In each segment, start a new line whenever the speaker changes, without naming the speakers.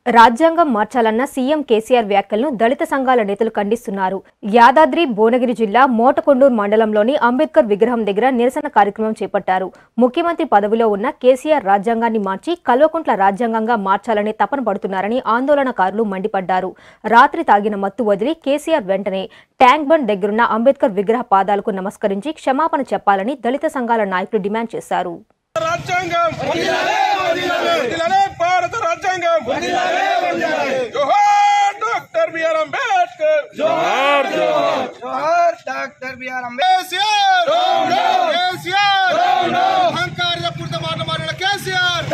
రాజ్యాంగం మార్చాలన్న సీఎం కేసీఆర్ వ్యాఖ్యలను దళిత సంఘాల నేతలు ఖండిస్తున్నారు. యాదాద్రి భువనగిరి జిల్లా మోటకొండూరు మండలంలోని అంబేద్కర్ విగ్రహం దగ్గర నిరసన కార్యక్రమం చేపట్టారు. ముఖ్యమంత్రి పదవిలో ఉన్న కేసీఆర్ రాజ్యాంగాన్ని మార్చి కల్వకుంట్ల రాజ్యాంగంగా మార్చాలనే తపన పడుతున్నారని ఆందోళనకారులు మండిపడ్డారు. రాత్రి తాగిన మత్తు వదిలి కేసీఆర్ వెంటనే ట్యాంక్ బండ్ దగ్గరున్న అంబేద్కర్ విగ్రహ పాదాలకు నమస్కరించి క్షమాపణ చెప్పాలని దళిత సంఘాల నాయకులు డిమాండ్ చేశారు.
భారత రాజ్యాంగం జోహార్ డాక్టర్ బిఆర్ అంబేద్కర్ జోహార్ జోహార్ జోహార్ డాక్టర్ బిఆర్ అంబేద్కర్ కేసీఆర్ అహంకారపూరిత మాటలు మాట్లాడిన కేసీఆర్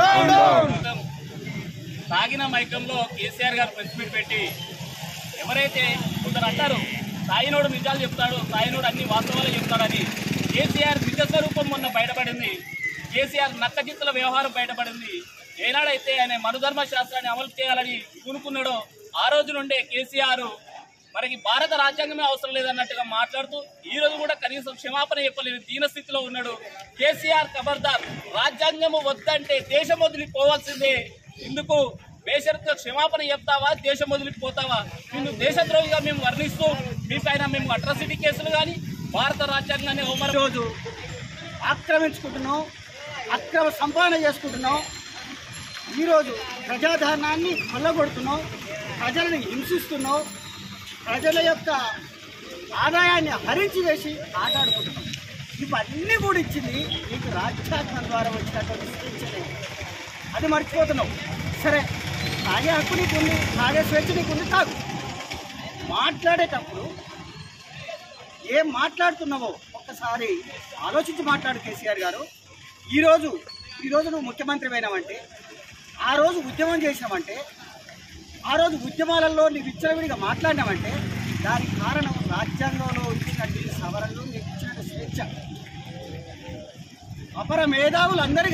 తాగిన మైకంలో కేసీఆర్ గారు ప్రెస్ మీట్ పెట్టి ఎవరైతే కొందరు అంటారు తాయినోడు నిజాలు చెప్తాడు, తాయినోడు అన్ని వాస్తవాలు చెప్తాడని కేసీఆర్ నిజ స్వరూపం మొన్న బయటపడింది. కేసీఆర్ నక్కజిత్తుల వ్యవహారం బయటపడింది. ఏనాడైతే ఆయన మనుధర్మ శాస్త్రాన్ని అమలు చేయాలని పూనుకున్నాడో ఆ రోజు నుండే కేసీఆర్ మనకి భారత రాజ్యాంగమే అవసరం లేదన్నట్టుగా మాట్లాడుతూ ఈ రోజు కూడా కనీసం క్షమాపణ చెప్పలేని దీనస్థితిలో ఉన్నాడు. కేసీఆర్ ఖబర్దార్, రాజ్యాంగము వద్దంటే దేశం వదిలిపోవాల్సిందే. ఇందుకు బేషరతుగా క్షమాపణ చెప్తావా, దేశం వదిలిపోతావా? నిన్ను దేశద్రోహిగా మేము వర్ణిస్తూ మీ పైన మేము అట్రాసిటీ కేసులు కానీ భారత రాజ్యాంగాన్ని
రోజు ఆక్రమించుకుంటున్నాం, అక్రమ సంపాదన చేసుకుంటున్నాం. ఈరోజు ప్రజాధనాన్ని కొల్లగొడుతున్నాం, ప్రజలను హింసిస్తున్నాం, ప్రజల యొక్క ఆదాయాన్ని హరించి వేసి ఆటాడుకుంటున్నాం. ఇవన్నీ కూడా ఇచ్చింది నీకు రాజ్యాంగం ద్వారా వచ్చినటువంటి స్వేచ్ఛనే. అది మర్చిపోతున్నావు. సరే, తాగే హక్కు నీకుంది, తాగే స్వేచ్ఛ నీకుంది, తాగు. మాట్లాడేటప్పుడు ఏం మాట్లాడుతున్నావో ఒక్కసారి ఆలోచించి మాట్లాడు కేసీఆర్ గారు. ఈరోజు నువ్వు ముఖ్యమంత్రి అయినావంటే, ఆ రోజు ఉద్యమం చేసినావంటే, ఆ రోజు ఉద్యమాలలో నీవు విచ్చలవిడిగా మాట్లాడినావంటే దానికి కారణం రాజ్యాంగంలో ఇచ్చినటువంటి సవరణలు, నీకు ఇచ్చినట్టు స్వేచ్ఛ. అపర మేధావులందరూ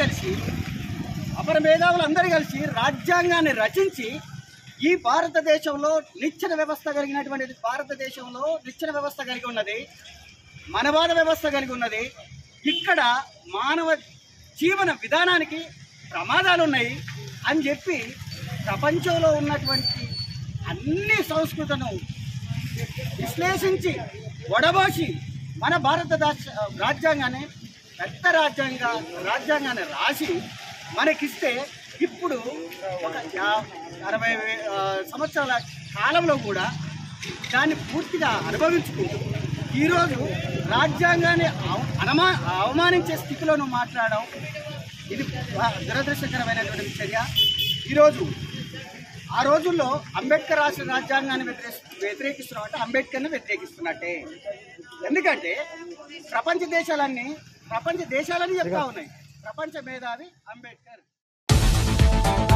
కలిసి రాజ్యాంగాన్ని రచించి ఈ భారతదేశంలో నిచ్చెన వ్యవస్థ కలిగినటువంటి భారతదేశంలో నిచ్చెన వ్యవస్థ కలిగి ఉన్నది, మనవాద వ్యవస్థ కలిగి ఉన్నది. ఇక్కడ మానవ జీవన విధానానికి ప్రమాదాలు ఉన్నాయి అని చెప్పి ప్రపంచంలో ఉన్నటువంటి అన్ని సంస్కృతులను విశ్లేషించి వడబోసి మన భారతదేశ రాజ్యాంగాన్ని పెద్ద రాజ్యాంగాన్ని రాసి మనకిస్తే ఇప్పుడు ఒక 60 సంవత్సరాల కాలంలో కూడా దాన్ని పూర్తిగా అనుభవించుకుంటూ ఈరోజు రాజ్యాంగాన్ని అవమానించే స్థితిలో నువ్వు మాట్లాడడం ఇది దురదృష్టకరమైనటువంటి చర్య. ఈరోజు ఆ రోజుల్లో అంబేద్కర్ రాసిన రాజ్యాంగాన్ని వ్యతిరేకిస్తున్నావు అంటే అంబేద్కర్ని వ్యతిరేకిస్తున్నట్టే. ఎందుకంటే ప్రపంచ దేశాలన్నీ చెప్తా ఉన్నాయి ప్రపంచ మేధావి అంబేద్కర్.